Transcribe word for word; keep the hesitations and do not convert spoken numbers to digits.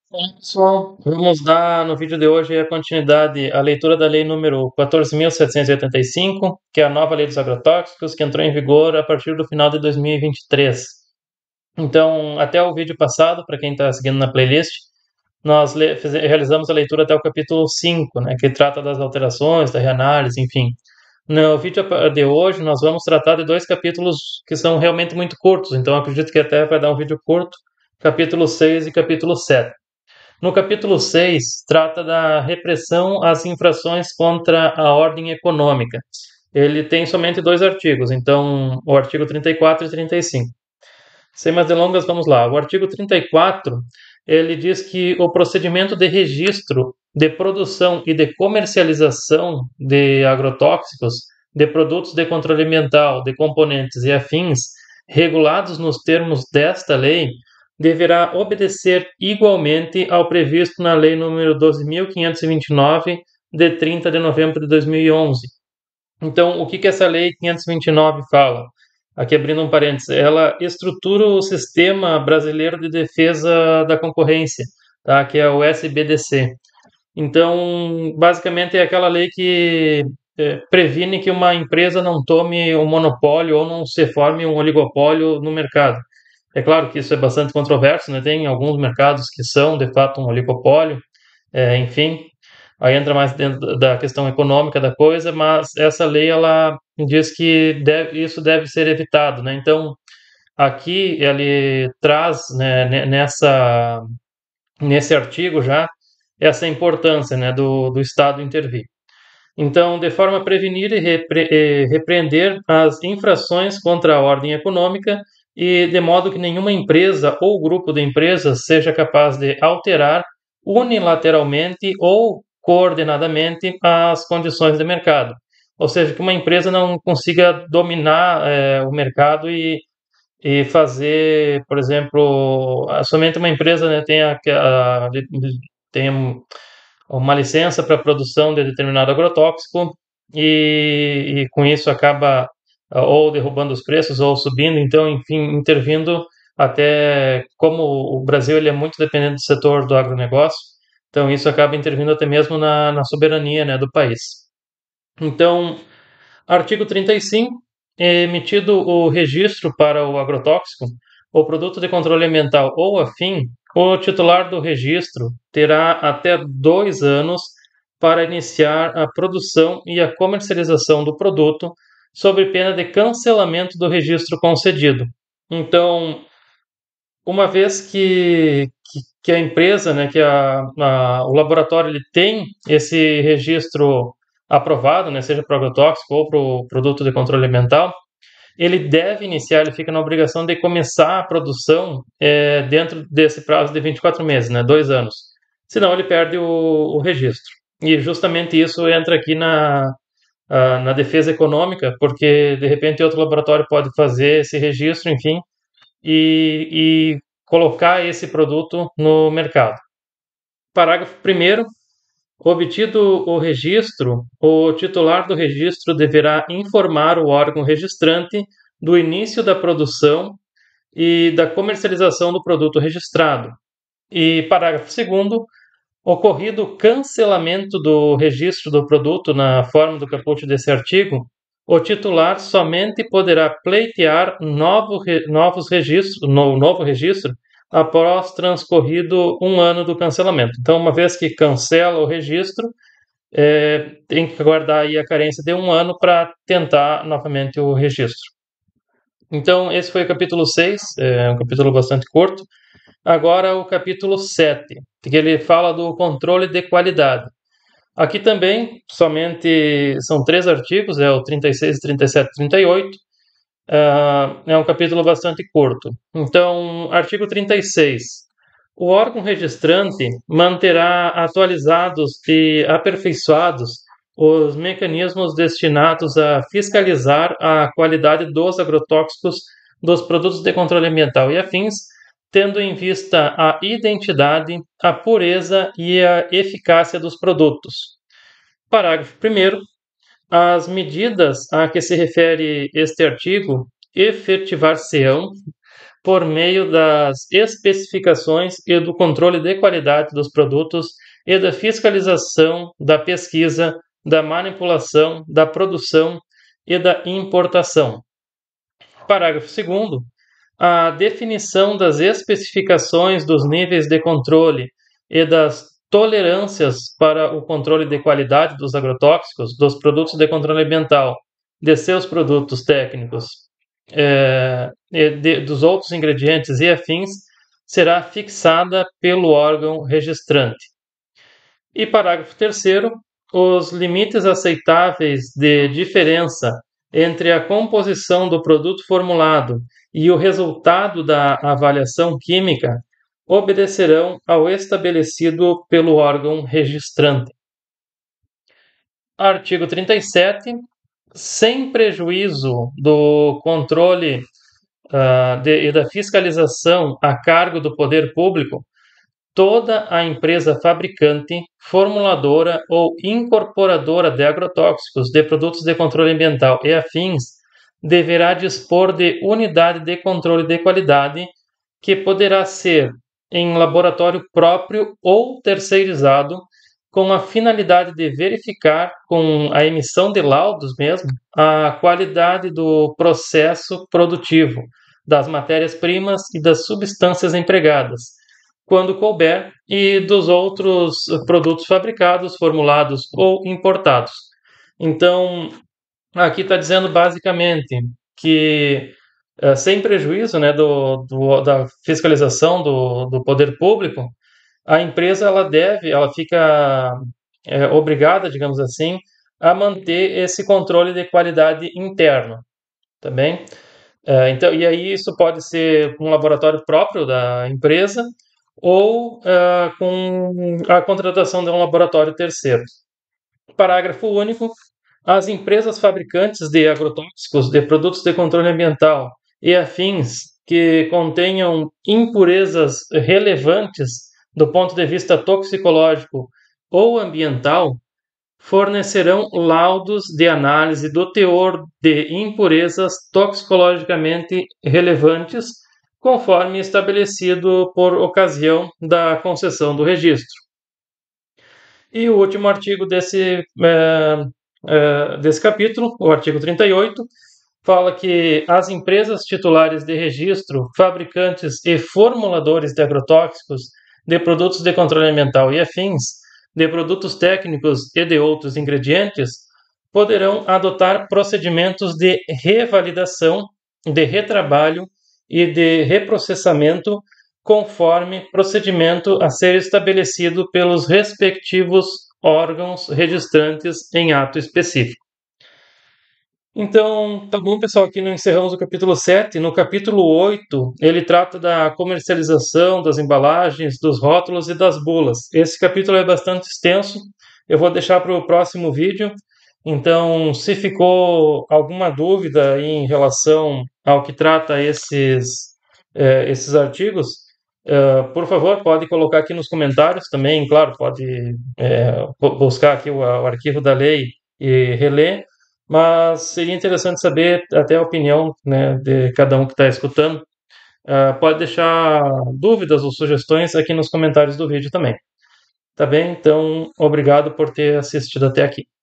Olá, pessoal. Vamos dar no vídeo de hoje a continuidade à leitura da lei número quatorze mil setecentos e oitenta e cinco, que é a nova lei dos agrotóxicos, que entrou em vigor a partir do final de dois mil e vinte e três. Então, até o vídeo passado, para quem está seguindo na playlist, nós le- fize- realizamos a leitura até o capítulo cinco, né, que trata das alterações, da reanálise, enfim. No vídeo de hoje, nós vamos tratar de dois capítulos que são realmente muito curtos, então acredito que até vai dar um vídeo curto, capítulo seis e capítulo sete. No capítulo seis trata da repressão às infrações contra a ordem econômica. Ele tem somente dois artigos, então o artigo trinta e quatro e trinta e cinco. Sem mais delongas, vamos lá. O artigo trinta e quatro, ele diz que o procedimento de registro de produção e de comercialização de agrotóxicos, de produtos de controle ambiental, de componentes e afins, regulados nos termos desta lei, deverá obedecer igualmente ao previsto na Lei número doze mil quinhentos e vinte e nove, de trinta de novembro de dois mil e onze. Então, o que que essa Lei quinhentos e vinte e nove fala? Aqui abrindo um parênteses, ela estrutura o Sistema Brasileiro de Defesa da Concorrência, tá? Que é o S B D C. Então, basicamente é aquela lei que eh, previne que uma empresa não tome um monopólio ou não se forme um oligopólio no mercado. É claro que isso é bastante controverso, né? Tem alguns mercados que são de fato um oligopólio, é, enfim, aí entra mais dentro da questão econômica da coisa, mas essa lei ela diz que deve- isso deve ser evitado, né? Então, aqui ele traz, né, ne- nessa nesse artigo já essa importância, né, do, do Estado intervir. Então, de forma a prevenir e repre- eh, repreender as infrações contra a ordem econômica e de modo que nenhuma empresa ou grupo de empresas seja capaz de alterar unilateralmente ou coordenadamente as condições de mercado. Ou seja, que uma empresa não consiga dominar eh, o mercado e, e fazer, por exemplo, ah, somente uma empresa, né, tenha, a, tenha uma licença para a produção de determinado agrotóxico e, e com isso acaba ah, ou derrubando os preços ou subindo, então, enfim, intervindo até como o Brasil ele é muito dependente do setor do agronegócio, então isso acaba intervindo até mesmo na, na soberania, né, do país. Então, artigo trinta e cinco, é emitido o registro para o agrotóxico, o produto de controle ambiental ou afim, o titular do registro terá até dois anos para iniciar a produção e a comercialização do produto, sob pena de cancelamento do registro concedido. Então, uma vez que, que, que a empresa, né, que a, a, o laboratório ele tem esse registro aprovado, né, seja para o agrotóxico ou para o produto de controle ambiental, ele deve iniciar, ele fica na obrigação de começar a produção é, dentro desse prazo de vinte e quatro meses, né, dois anos. Senão ele perde o, o registro. E justamente isso entra aqui na, a, na defesa econômica, porque de repente outro laboratório pode fazer esse registro, enfim, e, e colocar esse produto no mercado. Parágrafo primeiro. Obtido o registro, o titular do registro deverá informar o órgão registrante do início da produção e da comercialização do produto registrado. E parágrafo segundo. Ocorrido o cancelamento do registro do produto na forma do caput desse artigo, o titular somente poderá pleitear novo, novos registros, no, novo registro após transcorrido um ano do cancelamento. Então, uma vez que cancela o registro, é, tem que aguardar aí a carência de um ano para tentar novamente o registro. Então, esse foi o capítulo seis, é um capítulo bastante curto. Agora, o capítulo sete, que ele fala do controle de qualidade. Aqui também, somente são três artigos, é o trinta e seis, trinta e sete e trinta e oito. Uh, é um capítulo bastante curto. Então, artigo trinta e seis. O órgão registrante manterá atualizados e aperfeiçoados os mecanismos destinados a fiscalizar a qualidade dos agrotóxicos, dos produtos de controle ambiental e afins, tendo em vista a identidade, a pureza e a eficácia dos produtos. Parágrafo primeiro. As medidas a que se refere este artigo efetivar-se-ão por meio das especificações e do controle de qualidade dos produtos e da fiscalização da pesquisa, da manipulação, da produção e da importação. Parágrafo segundo. A definição das especificações dos níveis de controle e das tolerâncias para o controle de qualidade dos agrotóxicos, dos produtos de controle ambiental, de seus produtos técnicos, é, e de, dos outros ingredientes e afins, será fixada pelo órgão registrante. E parágrafo terceiro. Os limites aceitáveis de diferença entre a composição do produto formulado e o resultado da avaliação química obedecerão ao estabelecido pelo órgão registrante. Artigo trinta e sete. Sem prejuízo do controle uh, de, e da fiscalização a cargo do poder público, toda a empresa fabricante, formuladora ou incorporadora de agrotóxicos, de produtos de controle ambiental e afins, deverá dispor de unidade de controle de qualidade que poderá ser em laboratório próprio ou terceirizado, com a finalidade de verificar, com a emissão de laudos mesmo, a qualidade do processo produtivo, das matérias-primas e das substâncias empregadas, quando couber, e dos outros produtos fabricados, formulados ou importados. Então, aqui está dizendo basicamente que, eh, sem prejuízo, né, do, do- da fiscalização do, do poder público, a empresa ela deve, ela fica é, obrigada, digamos assim, a manter esse controle de qualidade interno, tá bem? É, então, e aí isso pode ser um laboratório próprio da empresa ou é, com a contratação de um laboratório terceiro. Parágrafo único. As empresas fabricantes de agrotóxicos, de produtos de controle ambiental e afins que contenham impurezas relevantes do ponto de vista toxicológico ou ambiental fornecerão laudos de análise do teor de impurezas toxicologicamente relevantes, conforme estabelecido por ocasião da concessão do registro. E o último artigo desse, é, é, desse capítulo, o artigo trinta e oito, fala que as empresas titulares de registro, fabricantes e formuladores de agrotóxicos, de produtos de controle ambiental e afins, de produtos técnicos e de outros ingredientes, poderão adotar procedimentos de revalidação, de retrabalho e de reprocessamento, conforme procedimento a ser estabelecido pelos respectivos órgãos registrantes em ato específico. Então, tá bom, pessoal, aqui nós encerramos o capítulo sete. No capítulo oito, ele trata da comercialização, das embalagens, dos rótulos e das bulas. Esse capítulo é bastante extenso, eu vou deixar para o próximo vídeo. Então, se ficou alguma dúvida em relação ao que trata esses, eh, esses artigos, eh, por favor, pode colocar aqui nos comentários também. Claro, pode eh, buscar aqui o, o arquivo da lei e reler, mas seria interessante saber até a opinião, né, de cada um que está escutando. Ah, pode deixar dúvidas ou sugestões aqui nos comentários do vídeo também. Tá bem? Então, obrigado por ter assistido até aqui.